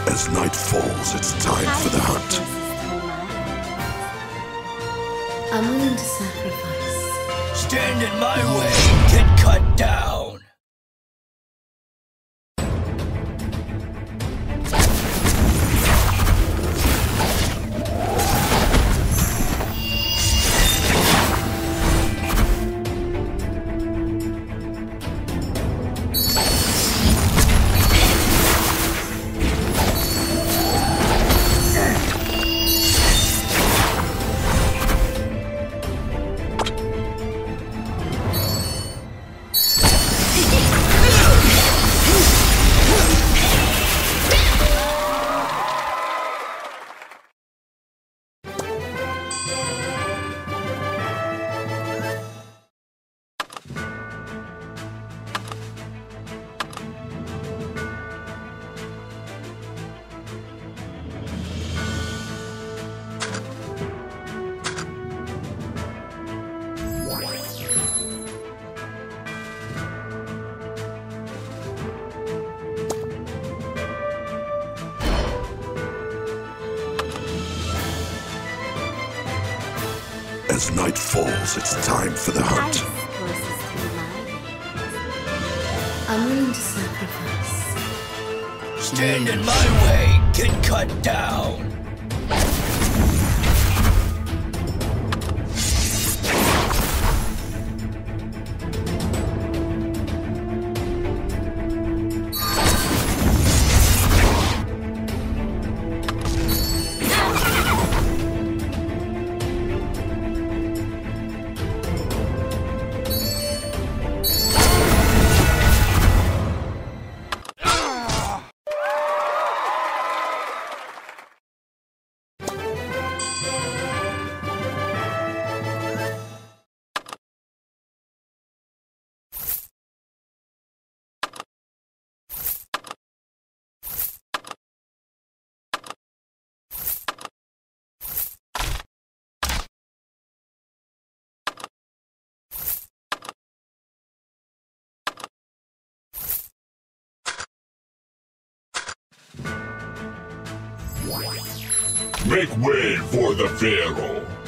As night falls, it's time for the hunt. I'm willing to sacrifice. Stand in my way, get cut down! As night falls, it's time for the hunt. I'm willing to sacrifice. Stand in my way, get cut down! Make way for the Pharaoh!